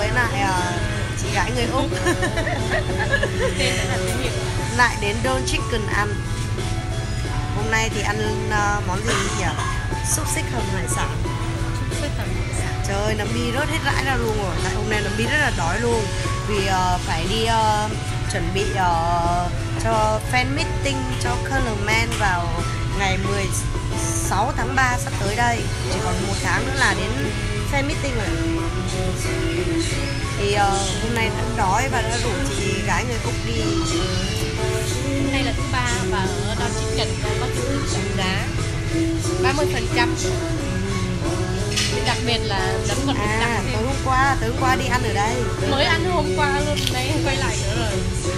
với lại chị gái người Úc. Lại đến Don Chicken ăn. Hôm nay thì ăn món gì nhỉ? Xúc xích hầm hải sản. Trời ơi, Nấm Bi rớt hết rãi ra luôn rồi. Tại hôm nay Nấm Bi rất là đói luôn. Vì phải đi chuẩn bị cho fan meeting cho Color Man vào ngày 16 tháng 3 sắp tới đây. Chỉ còn 1 tháng nữa là đến fan meeting rồi. Thì hôm nay đã đói và đã rủ chị gái người Úc đi. Hôm nay là thứ 3 và ở Don Chicken có chương trình giảm giá 30%. Đặc biệt là nấm còn được tặng thêm. Tối hôm qua đi ăn ở đây. Mới ăn hôm qua luôn, đây quay lại nữa rồi.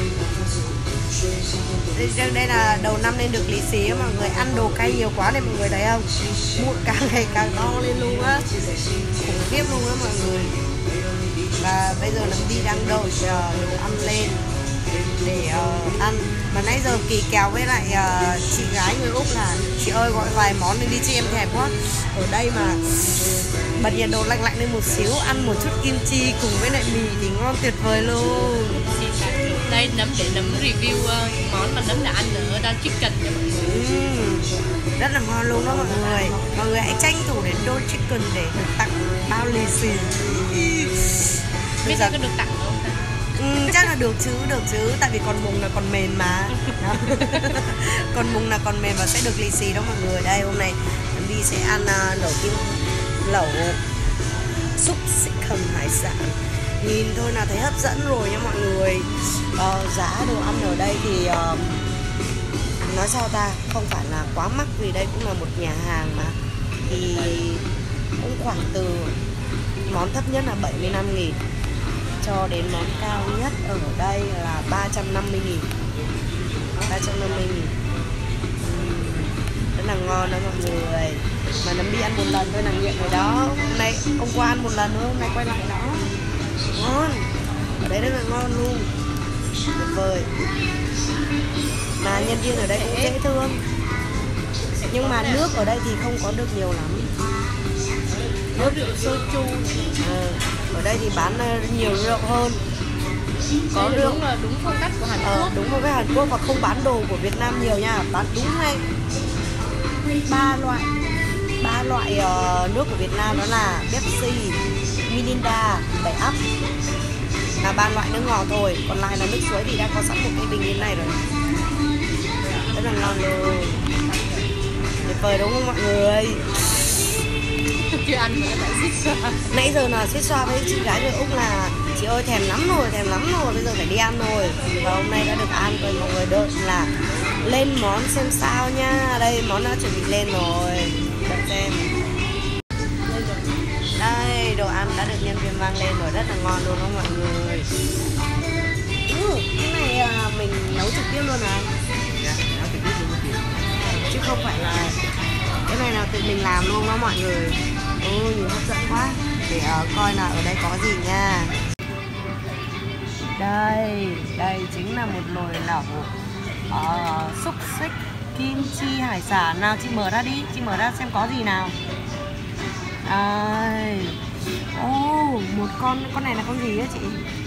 Đây là đầu năm nên được lì xì á, mọi người ăn đồ cay nhiều quá nên mọi người thấy không? Mụn càng ngày càng to lên luôn á, khủng khiếp luôn á mọi người. Và bây giờ Nấm Bi đang đợi đồ ăn lên để ăn. Mà nãy giờ kỳ kèo với lại chị gái người Úc là chị ơi gọi vài món lên đi chứ em thèm quá. Ở đây mà bật nhiệt độ lạnh lạnh lên một xíu, ăn một chút kim chi cùng với lại mì thì ngon tuyệt vời luôn. Đây Nấm để Nấm review món mà Nấm đã ăn ở Don Chicken cho mọi người. Rất là ngon luôn đó mọi người. Mọi người hãy tranh thủ đến Don Chicken để được tặng bao lì xì. Biết sao có được tặng không? Chắc là được chứ, tại vì con mùng là còn mềm mà. Con mùng là còn mềm và sẽ được lì xì đó mọi người. Đây hôm nay Nấm Bi sẽ ăn lẩu xúc xích hầm hải sản. Nhìn thôi là thấy hấp dẫn rồi nha mọi người. Giá đồ ăn ở đây thì nói sao ta, không phải là quá mắc vì đây cũng là một nhà hàng mà. Thì cũng khoảng từ món thấp nhất là 75.000 cho đến món cao nhất ở đây là 350.000. 350.000. Rất là ngon đó mọi người. Mà Nấm Bi ăn một lần thôi là nghiện rồi đó. Hôm qua ăn một lần nữa, hôm nay quay lại đó. Ngon. Ở đây rất là ngon luôn. Tuyệt vời. Mà nhân viên ở đây cũng dễ thương. Nhưng mà nước ở đây thì không có được nhiều lắm. Nước soju. Ở đây thì bán nhiều rượu hơn. Có rượu là đúng phong cách của Hàn Quốc. Đúng phong cách Hàn Quốc và không bán đồ của Việt Nam nhiều nha. Bán đúng ngay 3 loại nước của Việt Nam, đó là Pepsi, Mirinda, 7up là 3 loại nước ngọt thôi. Còn lại là nước suối thì đã có sẵn một cái bình như này rồi. Rất là ngon luôn. Tuyệt vời đúng không mọi người? Chưa ăn mà đã xích xoa. Nãy giờ là xích xoa với chị gái người Úc là chị ơi thèm lắm rồi, bây giờ phải đi ăn rồi. Và hôm nay đã được ăn rồi, mọi người đợi là lên món xem sao nha. Đây món đã chuẩn bị lên rồi, đợi xem. Đây đồ ăn đã được nhân viên mang lên rồi, rất là ngon luôn đó mọi người. Cái này mình nấu trực tiếp luôn à? Dạ, nấu trực tiếp luôn đó chị. Chứ không phải là cái này là tự mình làm luôn đó mọi người. Nhiều hấp dẫn quá. Để coi là ở đây có gì nha. Đây chính là một nồi lẩu xúc xích kim chi hải sản. Nào chị mở ra đi, chị mở ra xem có gì nào. Đây. Một con này là con gì á chị?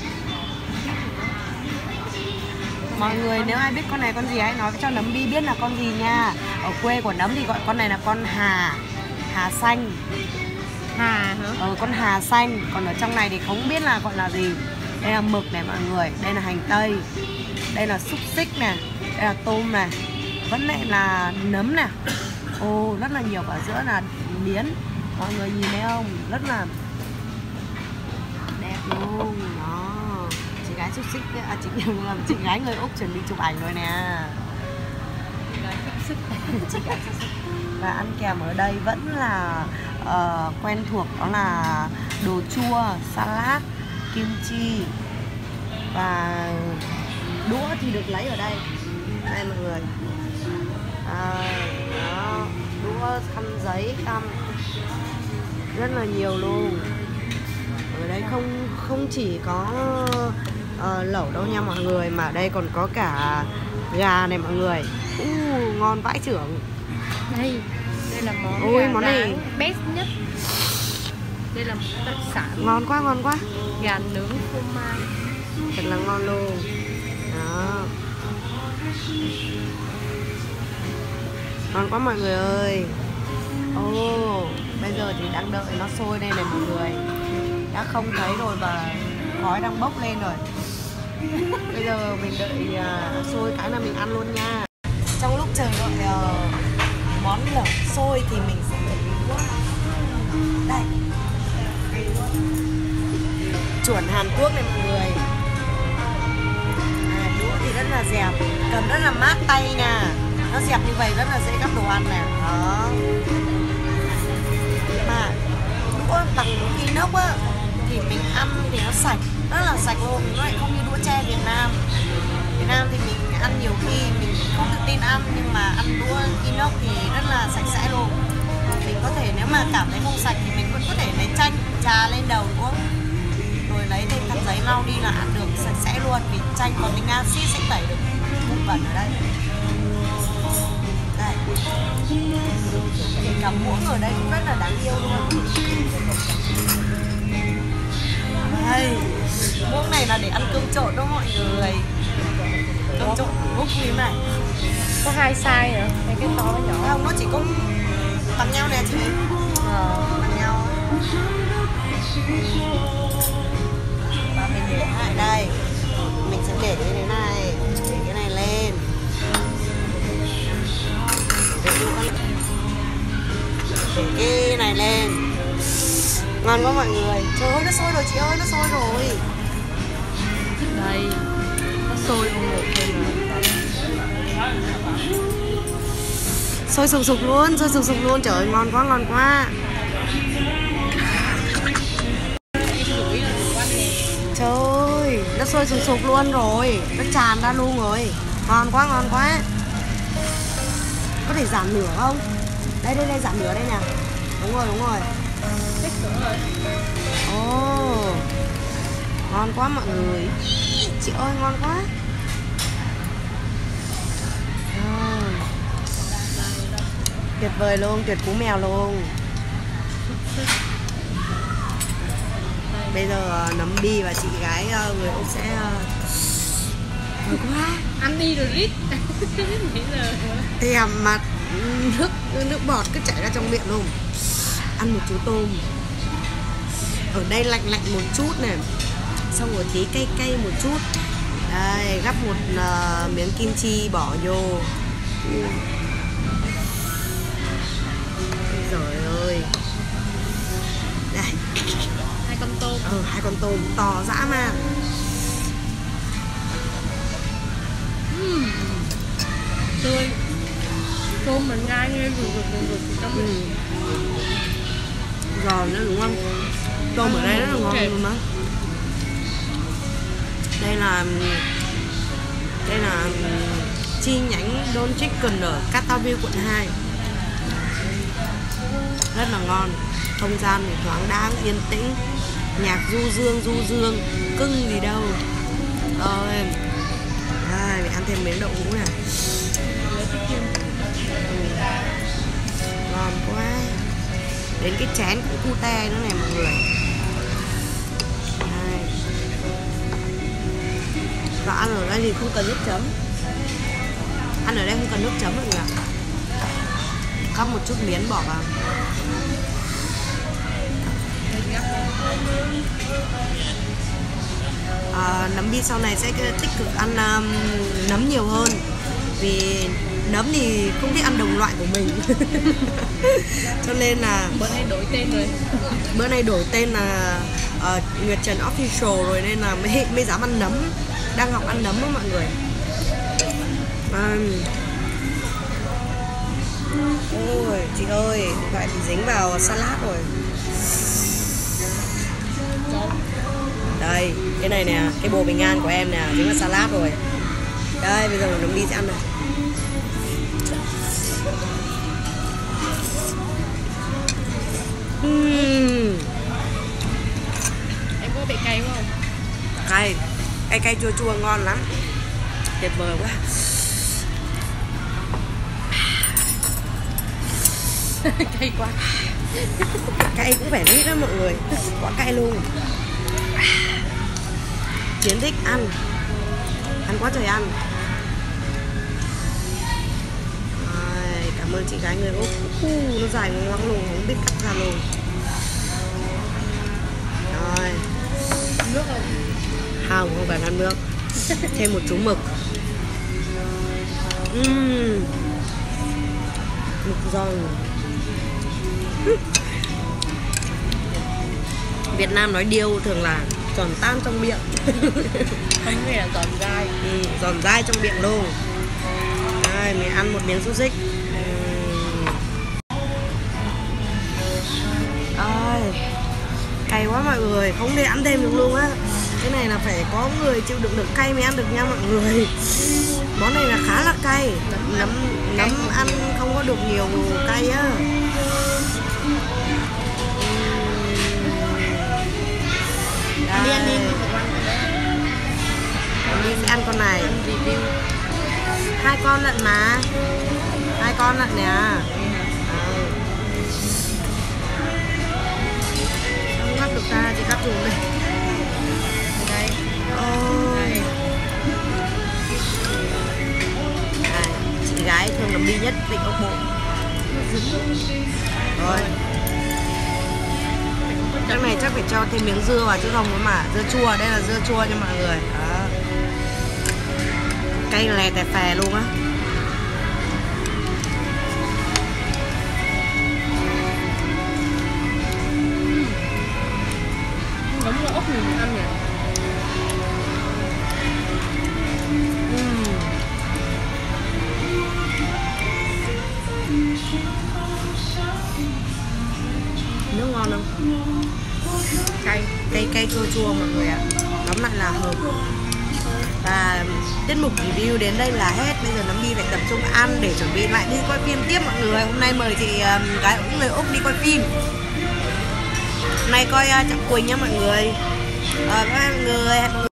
Mọi người nếu ai biết con này con gì hãy nói cho Nấm Bi biết là con gì nha. Ở quê của Nấm thì gọi con này là con hà xanh. Hà hả? Con hà xanh. Còn ở trong này thì không biết là gọi là gì. Đây là mực này mọi người, đây là hành tây, đây là xúc xích này, đây là tôm này, vẫn lại là nấm này. Rất là nhiều, ở giữa là miến. Mọi người nhìn thấy không? Rất là đẹp luôn đó. Chị gái xúc xích, chị gái người Úc chuẩn bị chụp ảnh rồi nè. Chị gái xúc xích. Và ăn kèm ở đây vẫn là quen thuộc, đó là đồ chua, salad, kim chi và đũa thì được lấy ở đây. Đây mọi người. Đó, đũa, khăn giấy, khăn rất là nhiều luôn. Ở đây không chỉ có lẩu đâu nha mọi người, mà ở đây còn có cả gà này mọi người. Ngon vãi chưởng. Đây là món món này best nhất. Đây là một đặc sản. Ngon quá. gà nướng phô mai thật là ngon luôn đó. Ngon quá mọi người ơi. Bây giờ thì đang đợi nó sôi đây này mọi người. Đã không thấy rồi và khói đang bốc lên rồi. Bây giờ mình đợi sôi cái là mình ăn luôn nha. Trong lúc chờ đợi món lẩu sôi thì mình sẽ để đũa. Đây, chuẩn Hàn Quốc này mọi người. Đũa thì rất là dẹp, cầm rất là mát tay nha. Nó dẹp như vậy rất là dễ gắp đồ ăn nè. Đó. Mà đũa bằng inox á thì mình ăn thì nó sạch, rất là sạch luôn. Nó lại không như đũa tre Việt Nam. Việt Nam thì mình ăn nhiều khi mình không tự tin ăn, nhưng mà ăn đũa inox thì rất là sạch sẽ luôn. Mình có thể nếu mà cảm thấy không sạch thì mình vẫn có thể lấy chanh chà lên đầu uống, rồi lấy thêm khăn giấy lau đi là ăn được sạch sẽ luôn. Vì chanh có tính axit sẽ tẩy được bụi bẩn ở đây. Đây, cả muỗng ở đây cũng rất là đáng yêu luôn. Đây, muỗng này là để ăn cơm trộn đó mọi người. Cơm trộn múc như thế này. có 2 size hả? Hay cái to cái nhỏ? Không, nó chỉ có bằng nhau nè chị. Bằng nhau. Và mình để lại đây. Mình sẽ để như thế này. Để cái này lên. Để cái này lên. Ngon quá mọi người. Trời ơi, nó sôi rồi chị ơi, nó sôi rồi. Đây, nó sôi không được rồi. Sôi sùng sục luôn, sôi sùng sục luôn. Trời ơi, ngon quá, ngon quá. Trời ơi, nó sôi sùng sục luôn rồi. Nó tràn ra luôn rồi. Ngon quá, ngon quá. Có thể giảm lửa không? Đây, đây, đây, giảm lửa đây nè. Đúng rồi, đúng rồi. Ồ, ngon quá mọi người. Chị ơi, ngon quá. Tuyệt vời luôn, tuyệt cú mèo luôn. Bây giờ nấm Bi và chị gái người Úc sẽ vui quá. Ăn đi rồi rít. Thèm mà nước bọt cứ chảy ra trong miệng luôn. Ăn một chú tôm. Ở đây lạnh lạnh một chút này. Xong rồi tí cay cay một chút. Đây, gắp một miếng kim chi bỏ vô. Trời ơi. Đây. 2 con tôm. 2 con tôm to dã man. Tươi. Tôm mình ngai nghe rụt trong miệng. Giòn nữa đúng không? Tôm ở đây rất là ngon luôn đó. Đây là chi nhánh Don Chicken ở Cataville quận 2. Rất là ngon. Không gian thì thoáng đáng, yên tĩnh. Nhạc du dương, cưng gì đâu. Rồi. Đây, mình ăn thêm miếng đậu hũ này. Ngon quá. Đến cái chén cũng cute nữa này mọi người. Đây. Và ăn ở đây thì không cần nước chấm. Ăn ở đây không cần nước chấm mọi người ạ. Cắp một chút miến bỏ vào. Nấm Bi sau này sẽ tích cực ăn nấm nhiều hơn. Vì nấm thì không thích ăn đồng loại của mình. Cho nên là bữa nay đổi tên rồi. Bữa nay đổi tên là Nguyệt Trần Official rồi, nên là mới dám ăn nấm. Đang học ăn nấm đó mọi người. Ôi chị ơi, điện thoại bị dính vào salad rồi. Đây, cái này nè, cái bồ bình an của em nè, dính vào salad rồi. Đây, bây giờ nấm Bi sẽ ăn này. Em có bị cay không? Cay, cay cay chua chua ngon lắm. Tuyệt vời quá. Cay quá. Cay cũng phải rít đó mọi người. Quá cay luôn. Chiến thích ăn quá trời ăn. Rồi, cảm ơn chị gái người Úc. Nó dài ngoằng luôn, không biết cắt ra luôn. Rồi. Nước là Không phải ăn nước. Thêm một chú mực. Mực giòn. Việt Nam nói điêu thường là giòn tan trong miệng. không phải là giòn gai. Giòn dai trong miệng luôn. Đây, mình ăn một miếng xúc xích. Cay quá mọi người, không thể ăn thêm được luôn á. Cái này là phải có người chịu đựng được cay mới ăn được nha mọi người. Món này là khá là cay. Nấm ăn không có được nhiều cay á. Đi ăn đi. Đi sẽ ăn con này. Review 2 con lận mà. 2 con lận nè. Không gắp được ta, chị gắp dùng đây. đây. Ôi. Chị gái thường làm đi nhất Vịnh Ốc Bộ. Rồi. Cái này chắc phải cho thêm miếng dưa vào chứ không mà. Dưa chua, đây là dưa chua nha mọi người. Đó. Cay lè tè phè luôn á. Giống như ốc mình ăn nhỉ. Nước ngon không? Cay chua chua mọi người ạ. Tóm lại là hợp. Và tiết mục review đến đây là hết. Bây giờ Nấm Bi phải tập trung ăn để chuẩn bị lại đi quay phim tiếp mọi người. Hôm nay mời chị gái người Úc đi quay phim. Hôm nay coi Trọng Quỳnh nhá mọi người. Bye mọi người. Hẹn mọi người